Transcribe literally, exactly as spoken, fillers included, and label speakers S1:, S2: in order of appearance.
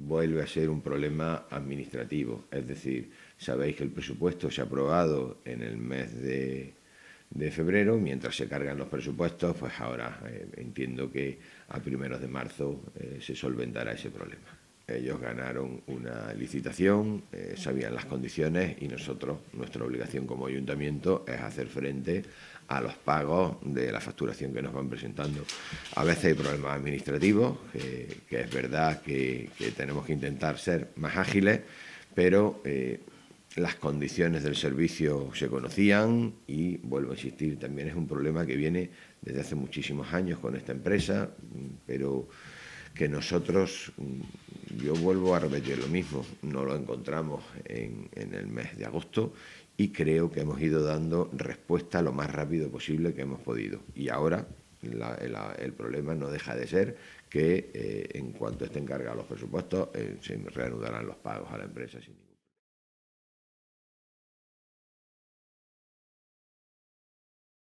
S1: vuelve a ser un problema administrativo. Es decir, sabéis que el presupuesto se ha aprobado en el mes de, de febrero, mientras se cargan los presupuestos, pues ahora eh, entiendo que a primeros de marzo eh, se solventará ese problema. Ellos ganaron una licitación, eh, sabían las condiciones y nosotros, nuestra obligación como ayuntamiento es hacer frente a los pagos de la facturación que nos van presentando. A veces hay problemas administrativos, que, que es verdad que, que tenemos que intentar ser más ágiles, pero eh, las condiciones del servicio se conocían y, vuelvo a insistir, también es un problema que viene desde hace muchísimos años con esta empresa, pero que nosotros, yo vuelvo a repetir lo mismo, no lo encontramos en, en el mes de agosto y creo que hemos ido dando respuesta lo más rápido posible que hemos podido. Y ahora la, la, el problema no deja de ser que eh, en cuanto estén cargados los presupuestos eh, se reanudarán los pagos a la empresa. Sin